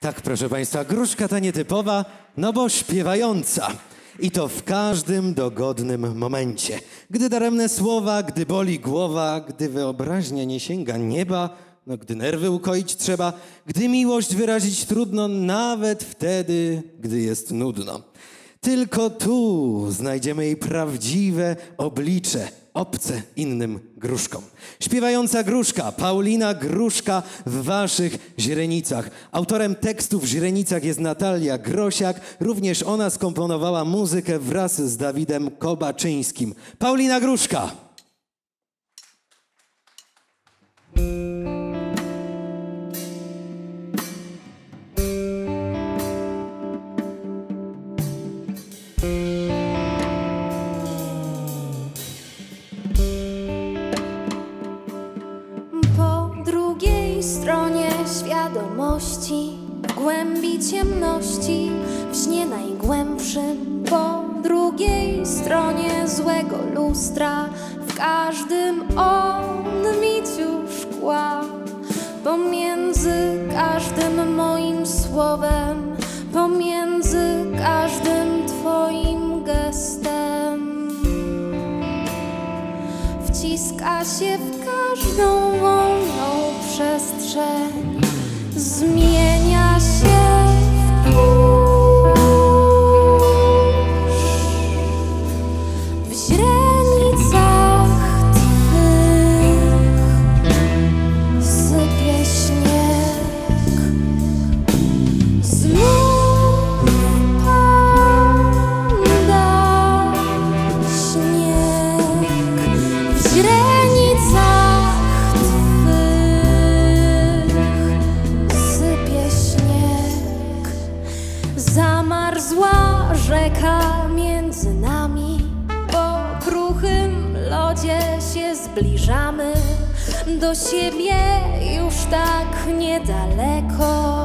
Tak, proszę Państwa, gruszka ta nietypowa, no bo śpiewająca. I to w każdym dogodnym momencie. Gdy daremne słowa, gdy boli głowa, gdy wyobraźnia nie sięga nieba, no gdy nerwy ukoić trzeba, gdy miłość wyrazić trudno, nawet wtedy, gdy jest nudno. Tylko tu znajdziemy jej prawdziwe oblicze, obce innym gruszkom. Śpiewająca gruszka, Paulina Gruszka w waszych źrenicach. Autorem tekstów w źrenicach jest Natalia Grosiak. Również ona skomponowała muzykę wraz z Dawidem Kobaczyńskim. Paulina Gruszka. Stronie świadomości, w głębi ciemności, w śnie najgłębszym, po drugiej stronie złego lustra, w każdym odbiciu szkła, pomiędzy każdym moim słowem, pomiędzy każdym twoim gestem, wciska się w każdą wolną przestrzeń, zmienia się w kurz, w źrenicach twych sypie śnieg, znów pada śnieg, w źrenicach zamarzła rzeka między nami, po kruchym lodzie się zbliżamy do siebie już tak niedaleko.